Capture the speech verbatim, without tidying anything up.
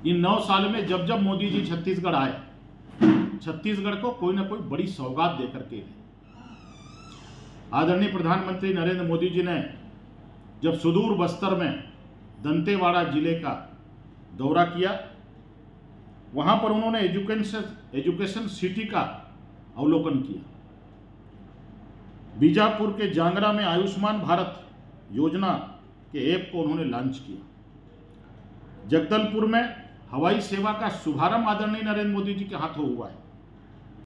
इन नौ साल में जब जब मोदी जी छत्तीसगढ़ आए, छत्तीसगढ़ को कोई ना कोई बड़ी सौगात देकर के गए। आदरणीय प्रधानमंत्री नरेंद्र मोदी जी ने जब सुदूर बस्तर में दंतेवाड़ा जिले का दौरा किया, वहां पर उन्होंने एजुकेशन एजुकेशन सिटी का अवलोकन किया। बीजापुर के जांगरा में आयुष्मान भारत योजना के ऐप को उन्होंने लॉन्च किया। जगदलपुर में हवाई सेवा का शुभारंभ आदरणीय नरेंद्र मोदी जी के हाथों हुआ है।